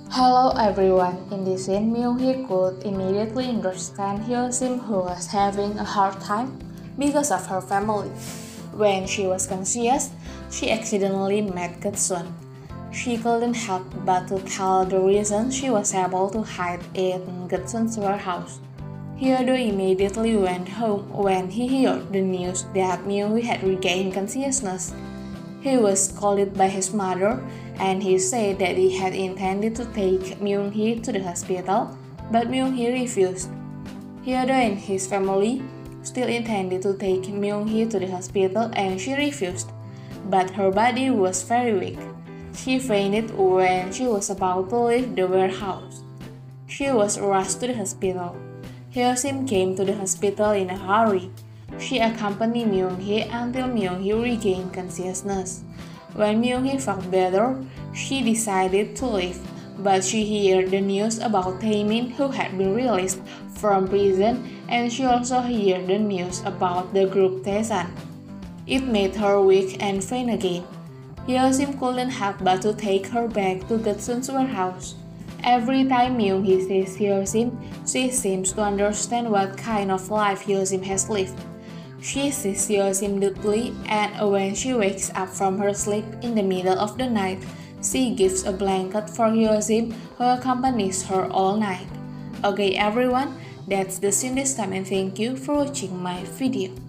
Hello everyone. In this scene, Myunghee could immediately understand Hyosim, who was having a hard time because of her family. When she was conscious, she accidentally met Gutsun. She couldn't help but to tell the reason she was able to hide in Gutsun's warehouse. Hyodo immediately went home when he heard the news that Myunghee had regained consciousness. He was scolded by his mother, and he said that he had intended to take Myunghee to the hospital, but Myunghee refused. Hyodo and his family still intended to take Myunghee to the hospital, and she refused, but her body was very weak. She fainted when she was about to leave the warehouse. She was rushed to the hospital. Hyosim came to the hospital in a hurry. She accompanied Myunghee until Myunghee regained consciousness. When Myunghee felt better, she decided to leave, but she heard the news about Taemin, who had been released from prison, and she also heard the news about the group Taesan. It made her weak and faint again. Hyosim couldn't help but to take her back to Gutsun's warehouse. Every time Myunghee sees Hyosim, she seems to understand what kind of life Hyosim has lived. She sees Hyosim deeply, and when she wakes up from her sleep in the middle of the night, she gives a blanket for Hyosim, who accompanies her all night. Okay everyone, that's the scene this time, and thank you for watching my video.